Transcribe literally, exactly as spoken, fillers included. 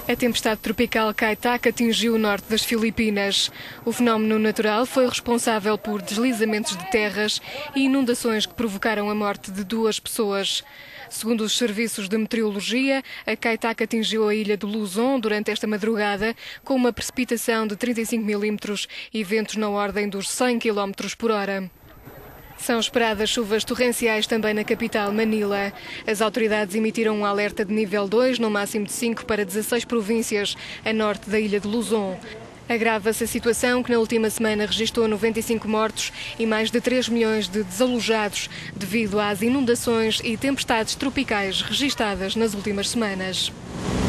A tempestade tropical Kai-Tak atingiu o norte das Filipinas. O fenómeno natural foi responsável por deslizamentos de terras e inundações que provocaram a morte de duas pessoas. Segundo os serviços de meteorologia, a Kai-Tak atingiu a ilha de Luzon durante esta madrugada com uma precipitação de trinta e cinco milímetros e ventos na ordem dos cem quilómetros por hora. São esperadas chuvas torrenciais também na capital, Manila. As autoridades emitiram um alerta de nível dois, no máximo de cinco, para dezasseis províncias a norte da ilha de Luzon. Agrava-se a situação que na última semana registrou noventa e cinco mortos e mais de três milhões de desalojados devido às inundações e tempestades tropicais registadas nas últimas semanas.